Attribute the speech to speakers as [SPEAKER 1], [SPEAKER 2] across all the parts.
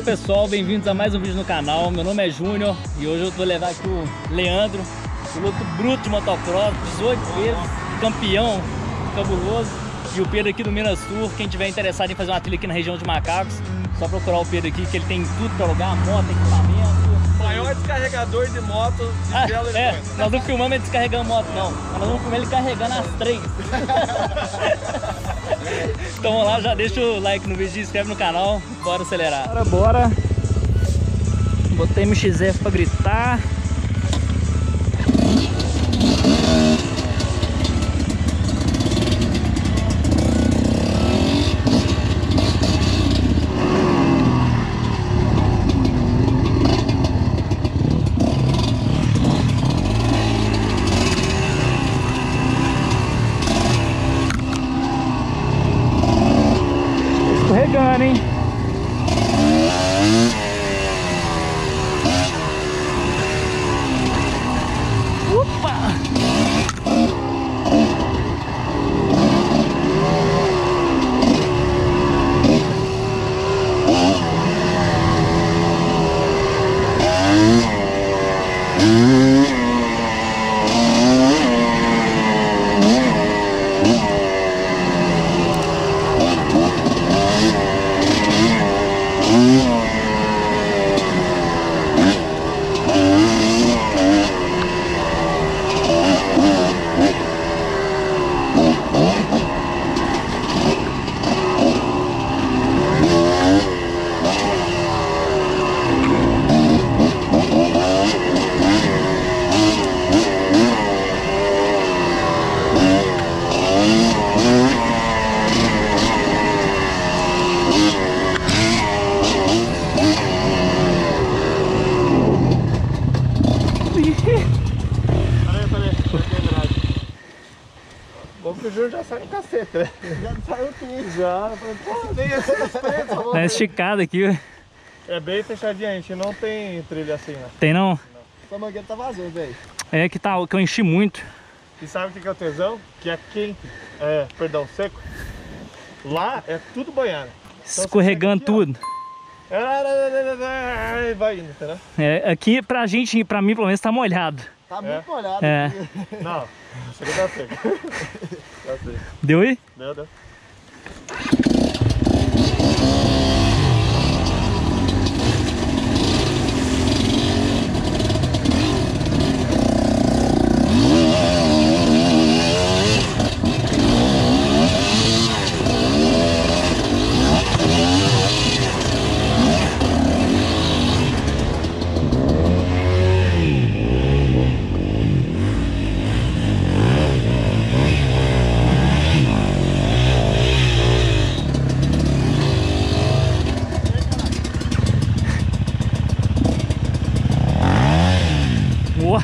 [SPEAKER 1] pessoal, bem-vindos a mais um vídeo no canal. Meu nome é Júnior e hoje eu vou levar aqui o Leandro, piloto bruto de motocross, 18 vezes, campeão cabuloso. E o Pedro aqui do Minas Tour. Quem tiver interessado em fazer uma trilha aqui na região de Macacos, só procurar o Pedro aqui, que ele tem tudo para alugar, moto, equipamento.
[SPEAKER 2] Maior descarregador de moto de Belo Horizonte.
[SPEAKER 1] Nós não filmamos ele descarregando moto não, nós vamos filmar ele carregando as três. Então vamos lá, já deixa o like no vídeo, se inscreve no canal, bora acelerar. Bora. Botei MXF pra gritar. Escorregando, hein?
[SPEAKER 2] Bom que o Júnior já sai no cacete, né? Já saiu tudo. Já. Tem esses pretos.
[SPEAKER 1] Tá esticado aqui.
[SPEAKER 2] É bem fechadinho, a gente não tem trilha assim, né?
[SPEAKER 1] Tem não?
[SPEAKER 2] Essa mangueira tá vazando, velho.
[SPEAKER 1] É que tá, que eu enchi muito.
[SPEAKER 2] E sabe o que é o tesão? Que é quente, seco. Lá é tudo banhado. Então,
[SPEAKER 1] Escorregando
[SPEAKER 2] aqui,
[SPEAKER 1] tudo.
[SPEAKER 2] Vai indo, entendeu?
[SPEAKER 1] É, aqui pra gente, pra mim pelo menos tá molhado.
[SPEAKER 3] Tá muito molhado.
[SPEAKER 1] É.
[SPEAKER 3] Aqui.
[SPEAKER 2] Não, isso aqui tá seco. Tá seco.
[SPEAKER 1] Deu aí?
[SPEAKER 2] Deu.
[SPEAKER 1] Boa.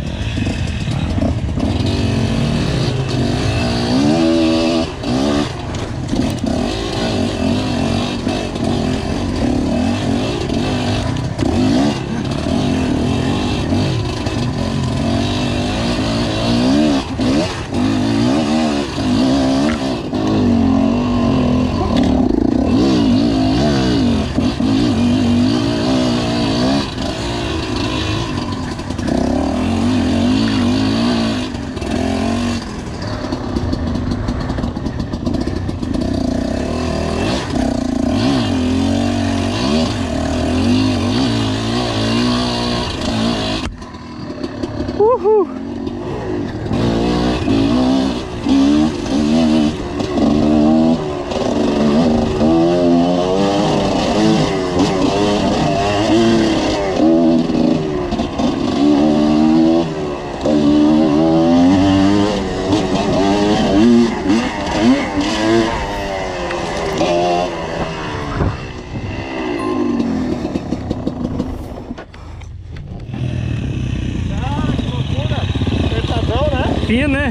[SPEAKER 1] Uhul. Fino, né?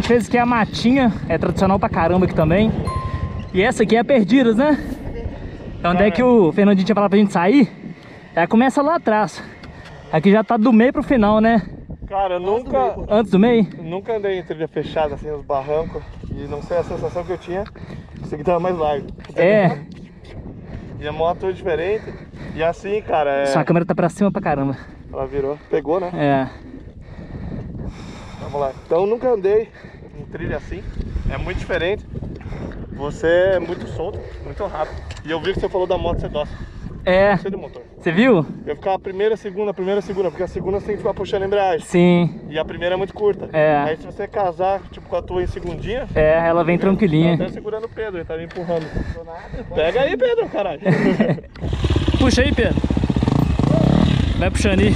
[SPEAKER 1] gente fez aqui a matinha, é tradicional pra caramba aqui também. E essa aqui é a Perdidas, né? É onde é que o Fernandinho tinha falado pra gente sair. Ela começa lá atrás. Aqui já tá do meio pro final, né?
[SPEAKER 2] Cara, eu nunca...
[SPEAKER 1] Antes do meio?
[SPEAKER 2] Nunca andei em trilha fechada, assim, os barrancos. E não sei a sensação que eu tinha. Isso aqui tava mais largo.
[SPEAKER 1] É.
[SPEAKER 2] E a moto é diferente. E assim, cara, é...
[SPEAKER 1] Sua câmera tá pra cima pra caramba.
[SPEAKER 2] Ela virou. Pegou, né?
[SPEAKER 1] É.
[SPEAKER 2] Vamos lá. Então, nunca andei em trilha assim. É muito diferente. Você é muito solto, muito rápido. E eu vi que você falou da moto ser dócil.
[SPEAKER 1] É.
[SPEAKER 2] Você do motor.
[SPEAKER 1] Você viu?
[SPEAKER 2] Eu ficava primeira, segunda, porque a segunda você tem que ficar puxando a embreagem.
[SPEAKER 1] Sim.
[SPEAKER 2] E a primeira é muito curta.
[SPEAKER 1] É.
[SPEAKER 2] Aí se você casar, tipo, com a tua em segundinha...
[SPEAKER 1] É, ela vem tranquilinha.
[SPEAKER 2] Tá até segurando o Pedro, ele tá me empurrando. Pega aí, Pedro, caralho.
[SPEAKER 1] Puxa aí, Pedro. Vai puxando aí.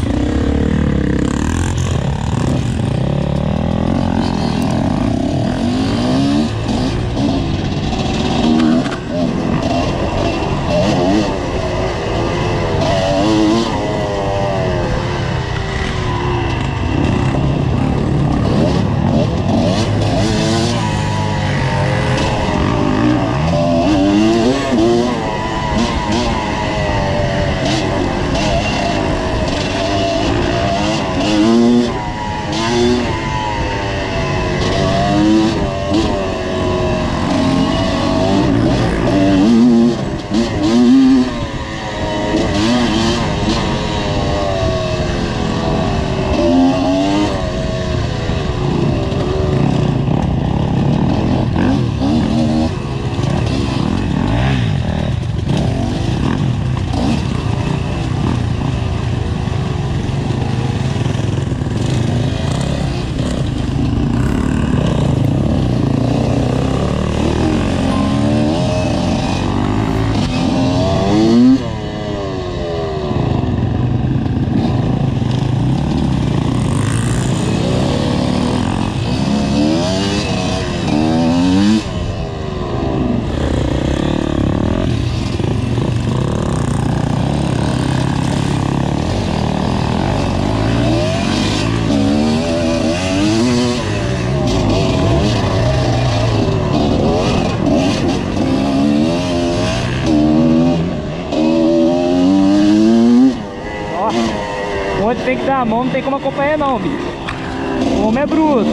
[SPEAKER 1] Onde tem que dar a mão, não tem como acompanhar não, bicho. O homem é bruto.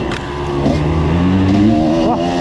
[SPEAKER 1] Ó.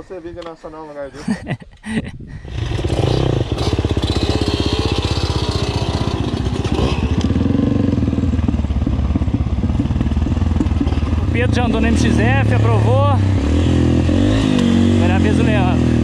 [SPEAKER 2] você vir de nacional no lugar desse.
[SPEAKER 1] O Pedro já andou no MXF, aprovou. Primeira vez o Leandro.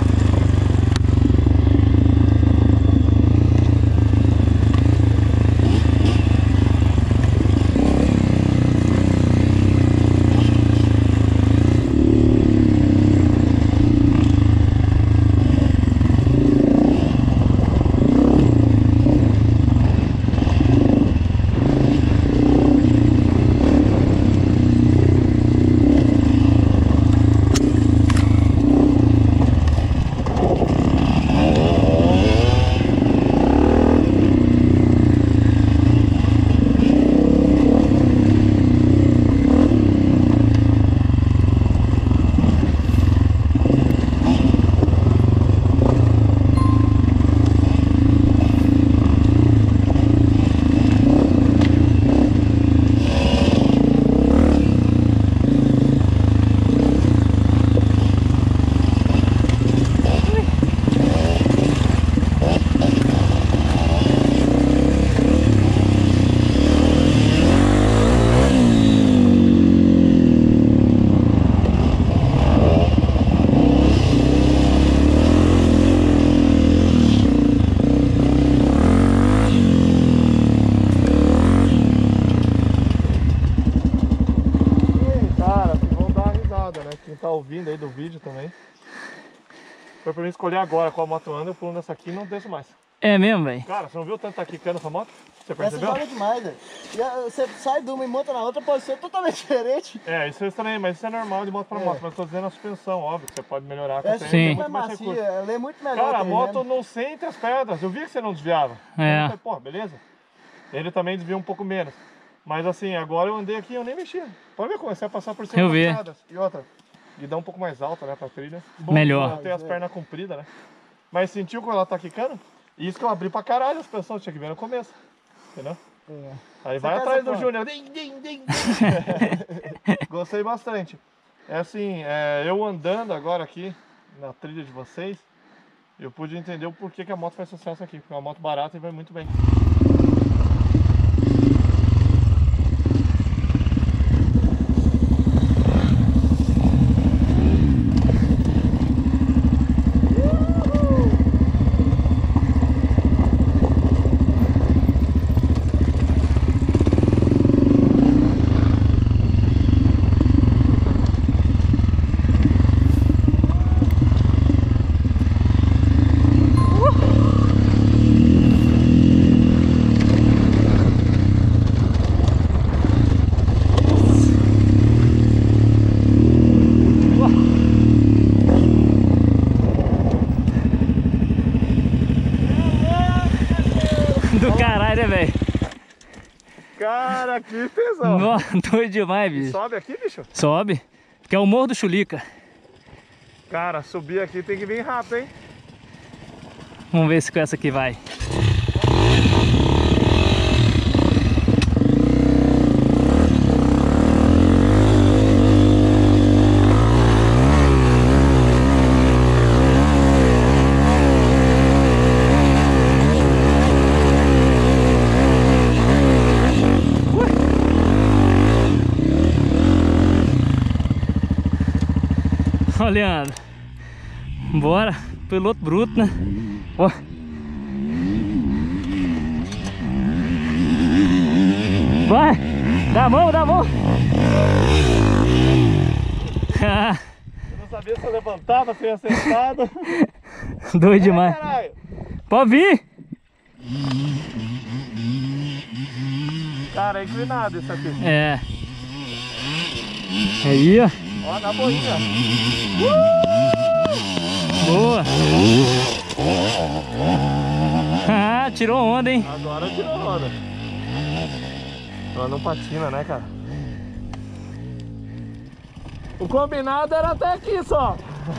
[SPEAKER 2] Ouvindo aí do vídeo também. Foi pra mim escolher agora qual moto anda, eu pulo nessa aqui e não desço mais.
[SPEAKER 1] É mesmo, velho?
[SPEAKER 2] Cara, você não viu tanto tá quicando essa moto? Você
[SPEAKER 3] Essa
[SPEAKER 2] percebeu?
[SPEAKER 3] joga demais, velho. Você sai de uma e monta na outra, pode ser totalmente diferente.
[SPEAKER 2] É, isso é estranho, mas isso é normal de moto pra moto. Mas tô dizendo a suspensão, óbvio, que você pode melhorar com
[SPEAKER 3] Essa
[SPEAKER 2] o tempo,
[SPEAKER 1] Sim.
[SPEAKER 2] tem
[SPEAKER 3] é
[SPEAKER 2] muito mais
[SPEAKER 3] macia,
[SPEAKER 2] recurso.
[SPEAKER 3] ela é muito melhor.
[SPEAKER 2] Cara, a
[SPEAKER 3] que
[SPEAKER 2] moto não sente as pedras, eu vi que você não desviava.
[SPEAKER 1] É.
[SPEAKER 2] Eu falei, pô, beleza. Ele também desvia um pouco menos. Mas assim, agora eu andei aqui e eu nem mexia. Pode ver, comecei a passar por cima
[SPEAKER 1] Eu
[SPEAKER 2] das
[SPEAKER 1] vi.
[SPEAKER 2] pedras. E outra, guidão um pouco mais alta, né, pra trilha.
[SPEAKER 1] Melhor.
[SPEAKER 2] Tem as pernas compridas, né? Mas sentiu quando ela tá quicando? Isso que eu abri pra caralho as pessoas, tinha que ver no começo. Entendeu?
[SPEAKER 3] É.
[SPEAKER 2] Aí
[SPEAKER 3] Você
[SPEAKER 2] vai
[SPEAKER 3] pensa
[SPEAKER 2] atrás do
[SPEAKER 3] quanto?
[SPEAKER 2] Júnior. Gostei bastante. É assim, eu andando agora aqui na trilha de vocês, eu pude entender o porquê que a moto faz sucesso aqui. Porque é uma moto barata e vai muito bem.
[SPEAKER 1] Do caralho, né, velho?
[SPEAKER 2] Cara, que tesão!
[SPEAKER 1] Nossa, doido demais, bicho.
[SPEAKER 2] Sobe aqui, bicho?
[SPEAKER 1] Sobe. Que é o Morro do Chulica.
[SPEAKER 2] Cara, subir aqui tem que vir rápido, hein?
[SPEAKER 1] Vamos ver se com essa aqui vai. Ó, Leandro. Bora. Piloto bruto, né? Ó. Vai. Dá a mão, dá a mão.
[SPEAKER 2] Eu não sabia se eu levantava, se eu ia sentado.
[SPEAKER 1] Doido demais.
[SPEAKER 2] Caralho!
[SPEAKER 1] Pode vir.
[SPEAKER 2] Cara, é inclinado isso aqui.
[SPEAKER 1] É. Aí, ó.
[SPEAKER 2] Ó, na boinha.
[SPEAKER 1] Boa. Ah, tirou onda, hein?
[SPEAKER 2] Agora tirou roda. Ela não patina, né, cara? O combinado era até aqui só.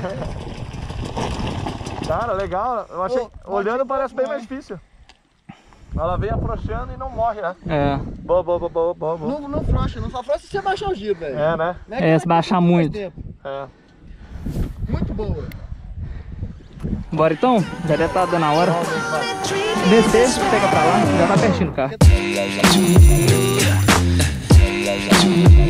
[SPEAKER 2] Cara, legal. Eu achei. Olhando parece bem mais difícil. Ela vem afrouxando e não morre, né?
[SPEAKER 1] É.
[SPEAKER 2] Boa, boa, boa, boa, boa, boa.
[SPEAKER 3] Não frouxa, não só frouxa se você baixar o giro, velho.
[SPEAKER 2] É, né?
[SPEAKER 3] Não
[SPEAKER 1] É, se baixar
[SPEAKER 3] que faz
[SPEAKER 1] muito.
[SPEAKER 3] tempo.
[SPEAKER 2] É. Muito boa.
[SPEAKER 1] Bora então? Já deve estar dando a hora. Descer, pega pra lá, já tá pertinho do carro.